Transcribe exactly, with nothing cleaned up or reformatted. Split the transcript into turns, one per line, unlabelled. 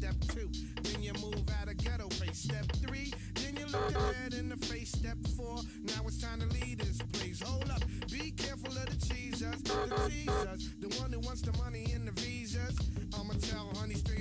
Step two, then you move out of ghetto face. Step three, then you look the dead in the face. Step four, now it's time to leave this place. Hold up, be careful of the cheesers, the teasers, the one who wants the money and the visas. I'ma tell honey straight